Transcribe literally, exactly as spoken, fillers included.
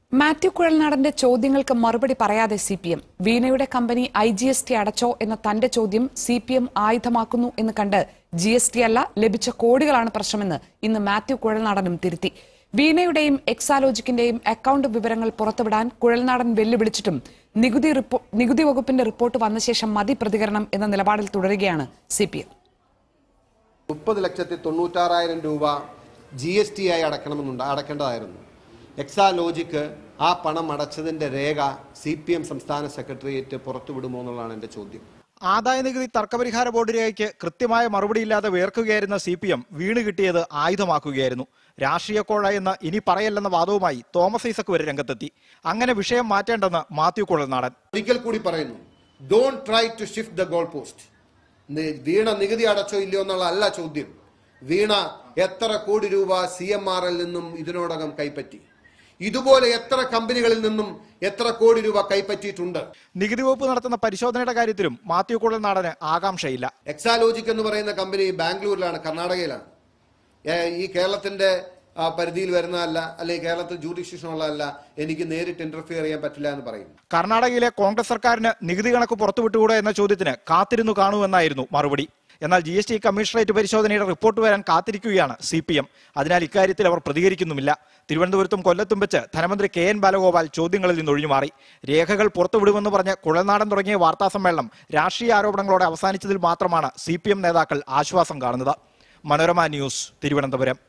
മാത്യു കുഴൽനാടന്റെ ചോദ്യങ്ങൾക്ക് മറുപടി പറയാതെ സി പി എം വീണയുടെ company I G S T അടച്ചോ എന്ന തന്റെ ചോദ്യം സി പി എം ആയുധമാക്കുന്നു എന്ന് കണ്ട് ജി എസ് ടി അല്ല ലഭിച്ച കോടികളാണ് പ്രശ്നമെന്ന് ഇന്ന് മാത്യു കുഴൽനാടനും തിരുത്തി. വീണയുടെയും എക്സാലോജിക്കിന്റെയും അക്കൌണ്ട് വിവരങ്ങൾ പുറത്തുവിടാൻ കുഴൽനാടൻ വെല്ലുവിളിച്ചിട്ടും നികുതി നികുതി വകുപ്പിന്റെ റിപ്പോർട്ട് വന്ന ശേഷം മതി പ്രതികരണം എന്ന നിലപാടിൽ തുടരുകയാണ് സി പി എം. മുപ്പത് ലക്ഷത്തി തൊണ്ണൂറ്റാറായിരം രൂപ ജി എസ് ടി ആയി അടക്കണമെന്നുണ്ട് അടക്കേണ്ടതായിരുന്നു. എക്സാലോജിക്ക് ആ പണം അടച്ചതിന്റെ രേഖ സി പി എം സംസ്ഥാന സെക്രട്ടേറിയറ്റ് പുറത്തുവിടുമോ എന്നുള്ളതാണ് എന്റെ ചോദ്യം. ആദായ നികുതി തർക്കപരിഹാര ബോർഡ് രേഖയ്ക്ക് കൃത്യമായ മറുപടിയില്ലാതെ വേർക്കുകയായിരുന്ന സി പി എം വീണ് കിട്ടിയത് ആയുധമാക്കുകയായിരുന്നു. രാഷ്ട്രീയ കോഴ എന്ന് ഇനി പറയല്ലെന്ന വാദവുമായി തോമസ് ഐസക് വരെ രംഗത്തെത്തി. അങ്ങനെ വിഷയം മാറ്റേണ്ടെന്ന് മാത്യു കുഴൽനാടൻ ഒരിക്കൽ കൂടി പറയുന്നു, don't try to shift the goal post. Veena നികുതി അടച്ചോ ഇല്ലയോ എന്നുള്ള അല്ല ചോദ്യം. വീണ എത്ര കോടി രൂപ സി എം ആർ എൽ നിന്നും ഇതിനോടകം കൈപ്പറ്റി, ഇതുപോലെ എത്ര കമ്പനികളിൽ നിന്നും എത്ര കോടി രൂപ കൈപ്പറ്റിയിട്ടുണ്ട്. നികുതി വകുപ്പ് നടത്തുന്ന പരിശോധനയുടെ കാര്യത്തിലും മാത്യു കുഴൽനാടന് ആകാംക്ഷയില്ല. എക്സാലോജിക് എന്ന് പറയുന്ന കമ്പനി ബാംഗ്ലൂരിലാണ്, കർണാടകയിലാണ്. ഈ കേരളത്തിന്റെ പരിധിയിൽ വരുന്നതല്ല, അല്ലെങ്കിൽ കേരളത്തിൽ ജൂഡിഷ്യഷൻ ഉള്ളതല്ല, എനിക്ക് നേരിട്ട് ഇന്റർഫിയർ ചെയ്യാൻ പറ്റില്ല എന്ന് പറയും. കർണാടകയിലെ കോൺഗ്രസ് സർക്കാരിന് നികുതി കണക്ക് പുറത്തുവിട്ടുകൂടെ എന്ന ചോദ്യത്തിന് കാത്തിരുന്നു കാണുമെന്നായിരുന്നു മറുപടി. എന്നാൽ ജി എസ് ടി കമ്മീഷണറേറ്റ് പരിശോധനയുടെ റിപ്പോർട്ട് വരാൻ കാത്തിരിക്കുകയാണ് സി പി എം. അതിനാൽ ഇക്കാര്യത്തിൽ അവർ പ്രതികരിക്കുന്നുമില്ല. തിരുവനന്തപുരത്തും കൊല്ലത്തും വെച്ച് ധനമന്ത്രി കെ എൻ ബാലഗോപാൽ ചോദ്യങ്ങളിൽ നിന്ന് ഒഴിഞ്ഞുമാറി. രേഖകൾ പുറത്തുവിടുമെന്ന് പറഞ്ഞ് കുഴൽനാടൻ തുടങ്ങിയ വാർത്താസമ്മേളനം രാഷ്ട്രീയ ആരോപണങ്ങളോടെ അവസാനിച്ചതിൽ മാത്രമാണ് സി പി എം നേതാക്കൾ ആശ്വാസം കാണുന്നത്. മനോരമ ന്യൂസ്, തിരുവനന്തപുരം.